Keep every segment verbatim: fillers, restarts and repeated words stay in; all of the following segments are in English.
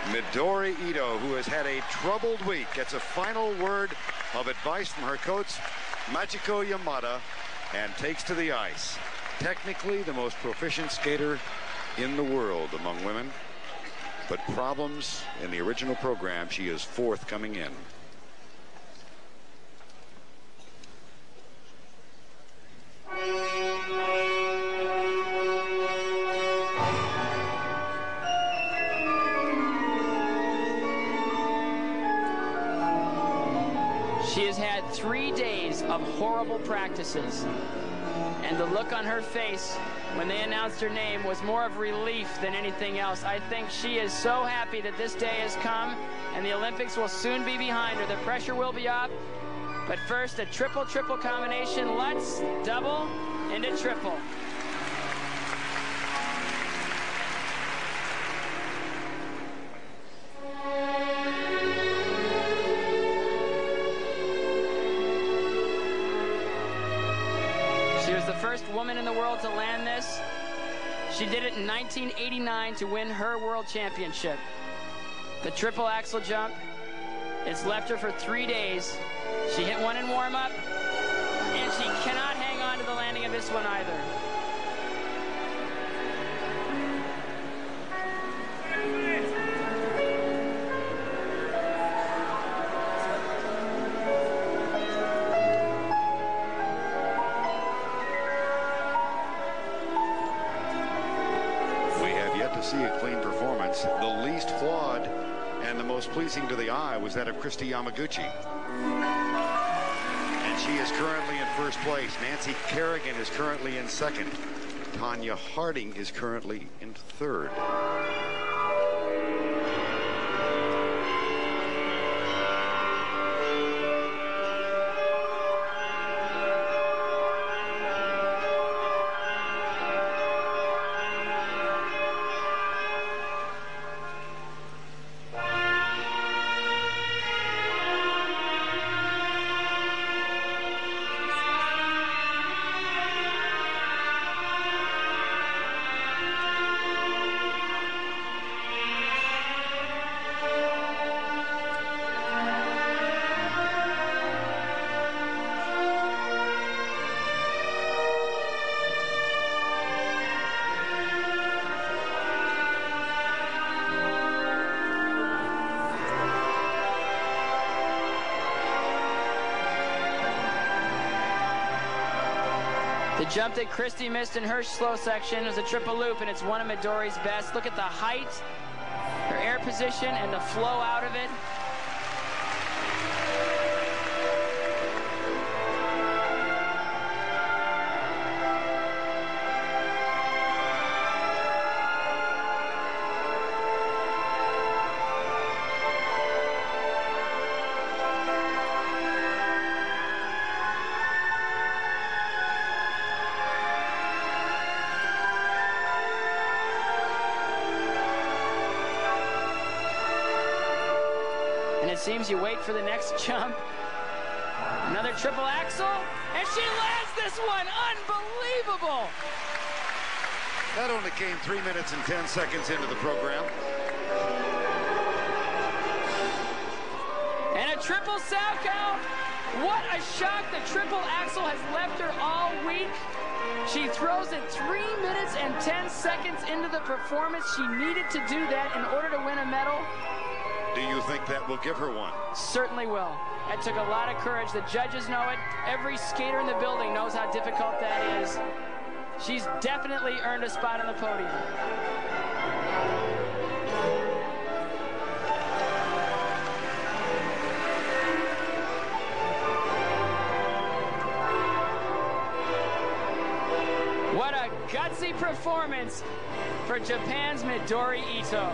Midori Ito, who has had a troubled week, gets a final word of advice from her coach, Machiko Yamada, and takes to the ice. Technically the most proficient skater in the world among women, but problems in the original program. She is fourth coming in. She has had three days of horrible practices, and the look on her face when they announced her name was more of relief than anything else. I think she is so happy that this day has come, and the Olympics will soon be behind her. The pressure will be up, but first a triple-triple combination. Let's double into triple. She was the first woman in the world to land this. She did it in nineteen eighty-nine to win her world championship. The triple axel jump, it's left her for three days. She hit one in warm-up, and she cannot hang on to the landing of this one either. See a clean performance. The least flawed and the most pleasing to the eye was that of Kristi Yamaguchi. And she is currently in first place. Nancy Kerrigan is currently in second. Tanya Harding is currently in third. The jump that Kristi missed in her slow section was a triple loop, and it's one of Midori's best. Look at the height, her air position, and the flow out of it. And it seems you wait for the next jump. Another triple axel, and she lands this one. Unbelievable. That only came three minutes and ten seconds into the program. And a triple Salchow. What a shock. The triple axel has left her all week. She throws it three minutes and ten seconds into the performance. She needed to do that in order to win a medal. Do you think that will give her one? Certainly will. That took a lot of courage. The judges know it. Every skater in the building knows how difficult that is. She's definitely earned a spot on the podium. What a gutsy performance for Japan's Midori Ito.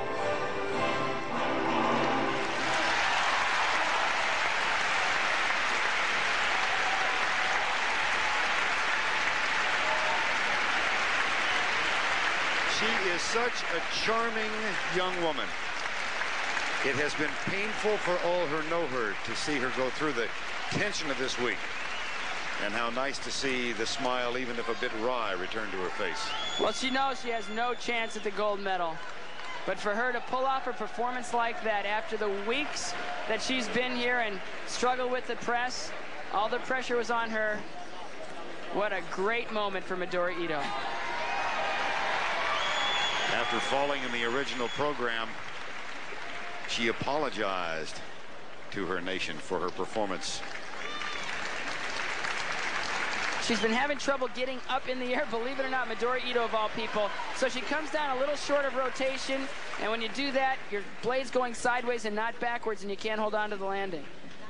She is such a charming young woman. It has been painful for all her know-her to see her go through the tension of this week. And how nice to see the smile, even if a bit wry, return to her face. Well, she knows she has no chance at the gold medal. But for her to pull off a performance like that after the weeks that she's been here and struggled with the press, all the pressure was on her. What a great moment for Midori Ito. After falling in the original program, she apologized to her nation for her performance. She's been having trouble getting up in the air, believe it or not, Midori Ito of all people. So she comes down a little short of rotation, and when you do that, your blade's going sideways and not backwards, and you can't hold on to the landing.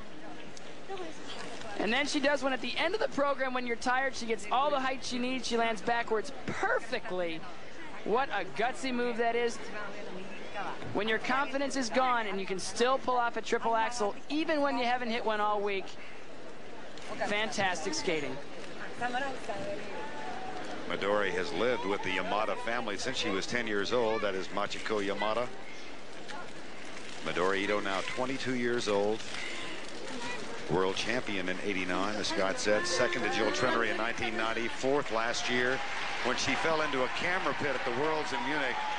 And then she does one at the end of the program when you're tired. She gets all the height she needs. She lands backwards perfectly. What a gutsy move that is. When your confidence is gone and you can still pull off a triple axel, even when you haven't hit one all week, fantastic skating. Midori has lived with the Yamada family since she was ten years old. That is Machiko Yamada. Midori Ito now twenty-two years old. World champion in eighty-nine, as Scott said. Second to Jill Trenery in nineteen ninety. Fourth last year when she fell into a camera pit at the Worlds in Munich.